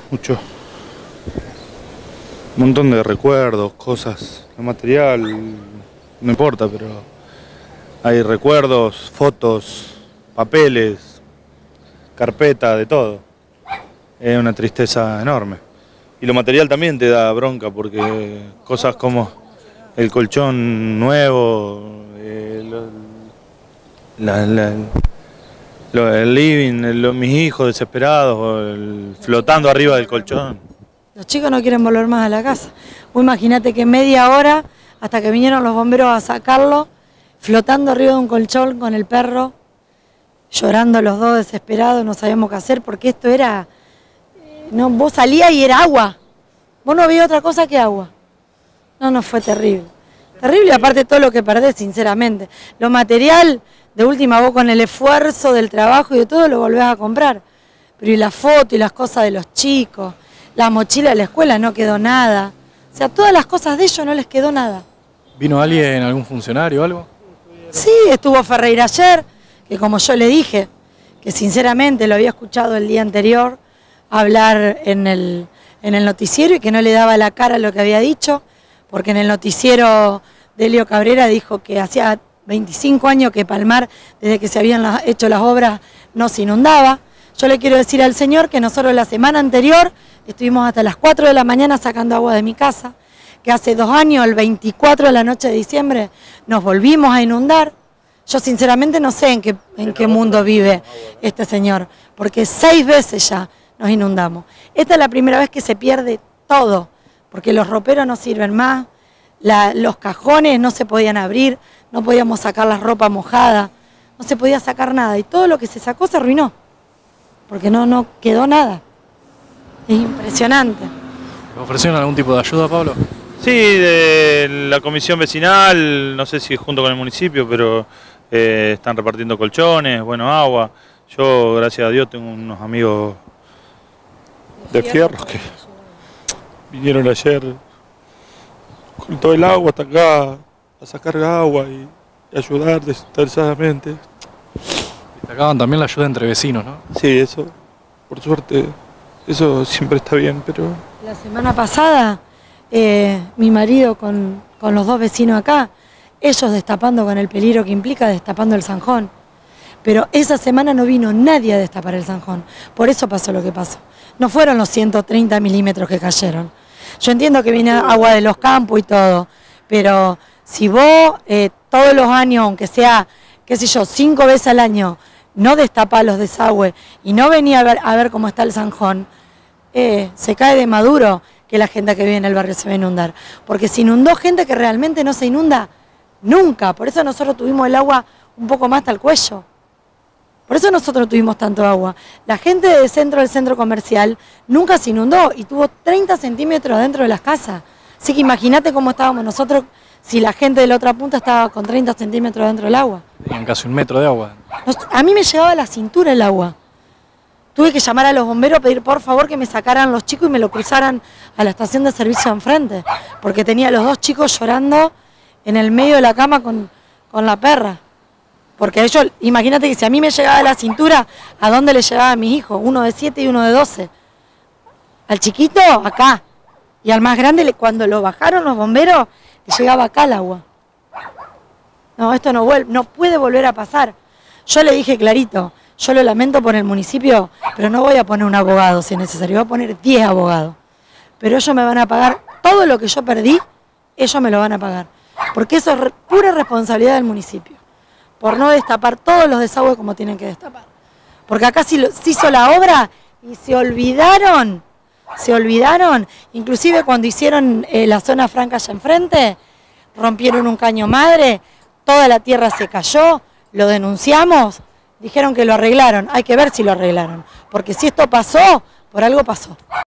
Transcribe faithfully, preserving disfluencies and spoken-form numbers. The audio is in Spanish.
mucho. Un montón de recuerdos, cosas, el material, no importa, pero hay recuerdos, fotos, papeles, carpeta, de todo. Es una tristeza enorme. Y lo material también te da bronca, porque cosas como el colchón nuevo, eh, lo, la, la, lo, el living, lo, mis hijos desesperados, el, flotando arriba del colchón. Los chicos no quieren volver más a la casa. Vos imaginate que media hora, hasta que vinieron los bomberos a sacarlo, flotando arriba de un colchón con el perro, llorando los dos desesperados, no sabíamos qué hacer, porque esto era... No, vos salías y era agua. Vos no veías otra cosa que agua. No, no, fue terrible. Terrible, aparte de todo lo que perdés, sinceramente. Lo material, de última, vos con el esfuerzo del trabajo y de todo, lo volvés a comprar. Pero y la foto y las cosas de los chicos, la mochila de la escuela, no quedó nada. O sea, todas las cosas de ellos no les quedó nada. ¿Vino alguien, algún funcionario o algo? Sí, estuvo Ferreira ayer, que como yo le dije, que sinceramente lo había escuchado el día anterior hablar en el, en el noticiero y que no le daba la cara a lo que había dicho, porque en el noticiero Delio Cabrera dijo que hacía veinticinco años que Palmar, desde que se habían hecho las obras, no se inundaba. Yo le quiero decir al señor que nosotros la semana anterior estuvimos hasta las cuatro de la mañana sacando agua de mi casa, que hace dos años, el veinticuatro de la noche de diciembre, nos volvimos a inundar. Yo sinceramente no sé en qué, en qué mundo vive este señor, porque seis veces ya nos inundamos. Esta es la primera vez que se pierde todo, porque los roperos no sirven más, la, los cajones no se podían abrir, no podíamos sacar la ropa mojada, no se podía sacar nada, y todo lo que se sacó se arruinó, porque no, no quedó nada. Es impresionante. ¿Te ofrecieron algún tipo de ayuda, Pablo? Sí, de la comisión vecinal, no sé si junto con el municipio, pero eh, están repartiendo colchones, bueno, agua. Yo, gracias a Dios, tengo unos amigos de Fierros que vinieron ayer con todo el agua hasta acá a sacar agua y, y ayudar desinteresadamente. Destacaban también la ayuda entre vecinos, ¿no? Sí, eso, por suerte, eso siempre está bien, pero... La semana pasada, eh, mi marido con, con los dos vecinos acá, ellos destapando con el peligro que implica destapando el zanjón. Pero esa semana no vino nadie a destapar el zanjón. Por eso pasó lo que pasó. No fueron los ciento treinta milímetros que cayeron. Yo entiendo que viene agua de los campos y todo, pero si vos eh, todos los años, aunque sea, qué sé yo, cinco veces al año, no destapás los desagües y no venía a ver, a ver cómo está el zanjón, eh, se cae de maduro que la gente que vive en el barrio se va a inundar. Porque se inundó gente que realmente no se inunda nunca. Por eso nosotros tuvimos el agua un poco más hasta el cuello. Por eso nosotros tuvimos tanto agua. La gente del centro del centro comercial nunca se inundó y tuvo treinta centímetros dentro de las casas. Así que imagínate cómo estábamos nosotros si la gente de la otra punta estaba con treinta centímetros dentro del agua. Tenían casi un metro de agua. Nos, a mí me llegaba a la cintura el agua. Tuve que llamar a los bomberos a pedir por favor que me sacaran los chicos y me lo cruzaran a la estación de servicio enfrente. Porque tenía a los dos chicos llorando en el medio de la cama con, con la perra. Porque ellos, imagínate que si a mí me llegaba a la cintura, ¿a dónde le llegaba a mis hijos? Uno de siete y uno de doce. Al chiquito, acá. Y al más grande, cuando lo bajaron los bomberos, le llegaba acá el agua. No, esto no, vuelve, no puede volver a pasar. Yo le dije clarito, yo lo lamento por el municipio, pero no voy a poner un abogado si es necesario, voy a poner diez abogados. Pero ellos me van a pagar todo lo que yo perdí, ellos me lo van a pagar. Porque eso es pura responsabilidad del municipio. Por no destapar todos los desagües como tienen que destapar. Porque acá se hizo la obra y se olvidaron, se olvidaron, inclusive cuando hicieron eh, la zona franca allá enfrente, rompieron un caño madre, toda la tierra se cayó, lo denunciamos, dijeron que lo arreglaron, hay que ver si lo arreglaron, porque si esto pasó, por algo pasó.